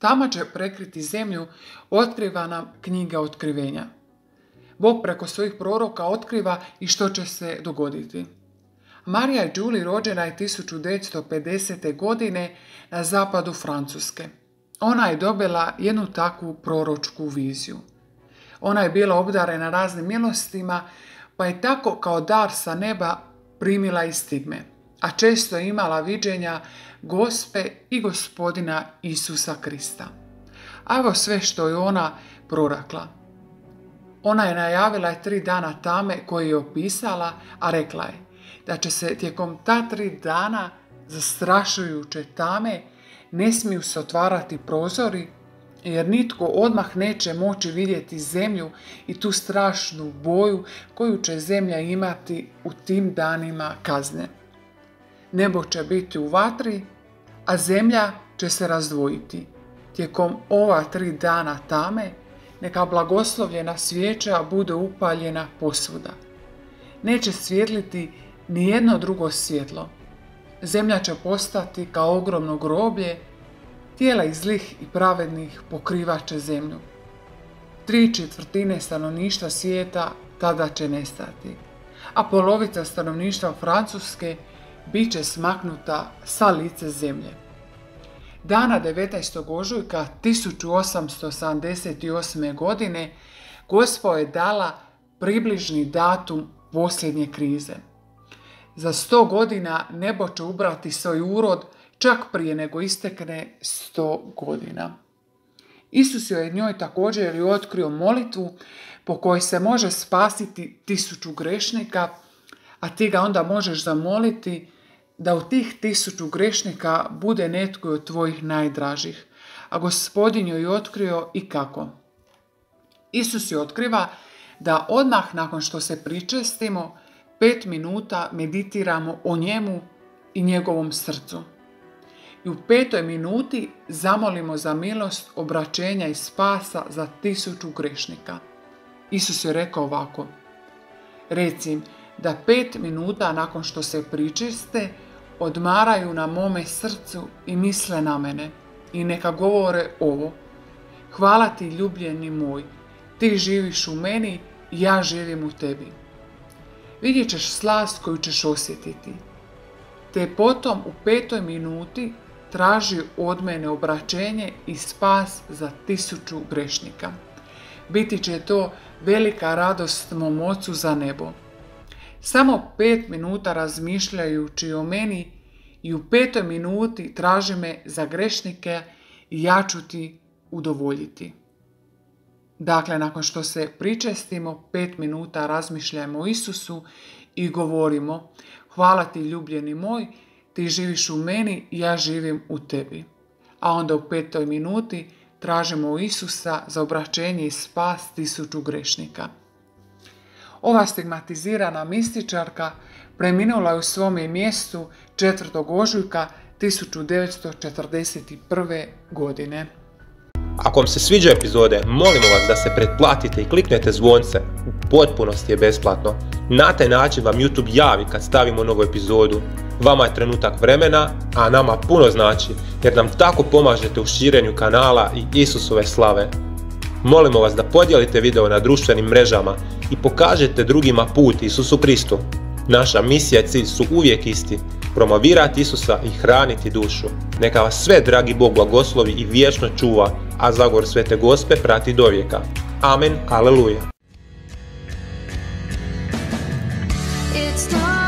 Tama će prekriti zemlju, otkriva nam knjiga otkrivenja. Bog preko svojih proroka otkriva i što će se dogoditi. Marija Julie rođena je 1950. godine na zapadu Francuske. Ona je dobila jednu takvu proročku viziju. Ona je bila obdarena raznim milostima, pa je tako kao dar sa neba primila i stigme, a često je imala viđenja Gospe i Gospodina Isusa Krista. A evo sve što je ona prorakla. Ona je najavila 3 dana tame koje je opisala, a rekla je da će se tijekom ta 3 dana zastrašujuće tame ne smiju se otvarati prozori, jer nitko odmah neće moći vidjeti zemlju i tu strašnu boju koju će zemlja imati u tim danima kazne. Nebo će biti u vatri, a zemlja će se razdvojiti. Tijekom ova 3 dana tame neka blagoslovljena svijeća bude upaljena posvuda. Neće svjetliti ni jedno drugo svjetlo. Zemlja će postati kao ogromno groblje, tijela i zlih i pravednih pokrivat će zemlju. 3/4 stanovništva svijeta tada će nestati, a polovica stanovništva Francuske bit će smaknuta sa lice zemlje. Dana 19. ožujka 1878. godine Gospa je dala približni datum posljednje krize. Za 100 godina nebo će ubrati svoj urod čak prije nego istekne 100 godina. Isus je njoj također i otkrio molitvu po kojoj se može spasiti 1000 grešnika, a ti ga onda možeš zamoliti da u tih 1000 grešnika bude netko od tvojih najdražih. A Gospodin joj je otkrio i kako. Isus je otkriva da odmah nakon što se pričestimo 5 minuta meditiramo o njemu i njegovom srcu. I u 5. minuti zamolimo za milost, obraćenja i spasa za 1000 grešnika. Isus je rekao ovako: reci im da 5 minuta nakon što se pričiste odmaraju na mome srcu i misle na mene i neka govore ovo: hvala ti ljubljeni moj, ti živiš u meni i ja živim u tebi. Vidjet ćeš slast koju ćeš osjetiti. Te potom u 5. minuti traži od mene obraćenje i spas za 1000 grešnika. Biti će to velika radost mom Ocu za nebo. Samo 5 minuta razmišljajući o meni i u 5. minuti traži me za grešnike i ja ću ti udovoljiti. Dakle, nakon što se pričestimo, 5 minuta razmišljajmo o Isusu i govorimo: hvala ti ljubljeni moj, ti živiš u meni i ja živim u tebi. A onda u 5. minuti tražimo Isusa za obraćenje i spas 1000 grešnika. Ova stigmatizirana mističarka preminula je u svome mjestu 4. ožujka 1941. godine. Ako vam se sviđa epizode, molimo vas da se pretplatite i kliknete zvonce. U potpunosti je besplatno. Na taj način vam YouTube javi kad stavimo novu epizodu. Vama je trenutak vremena, a nama puno znači, jer nam tako pomažete u širenju kanala i Isusove slave. Molimo vas da podijelite video na društvenim mrežama i pokažete drugima put Isusu Kristu. Naša misija i cilj su uvijek isti: promovirati Isusa i hraniti dušu. Neka vas sve dragi Bog blagoslovi i vječno čuva, a zagor Svete Gospe prati do vijeka. Amen, aleluja.